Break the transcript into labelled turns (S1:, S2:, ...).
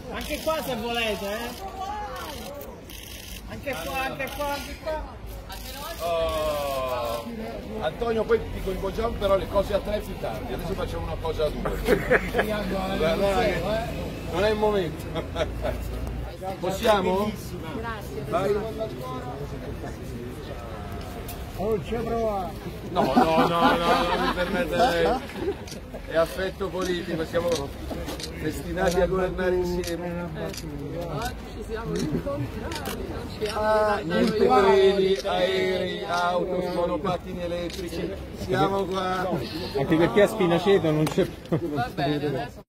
S1: Anche qua se volete, Anche qua, anche qua, anche qua.
S2: Oh. Antonio, poi ti coinvolgiamo però le cose a tre più tardi, adesso facciamo una cosa a due. Non è il momento. Possiamo?
S3: Grazie.
S2: Vai.
S1: Oh, c'è prova.
S2: No, non mi permette. È affetto politico, siamo destinati a governare insieme.
S3: Oggi ci siamo incontrati, non ci
S2: Niente treni, aerei, auto, monopattini elettrici, siamo qua.
S4: Anche perché a Spinaceto non c'è più.
S3: Va bene, adesso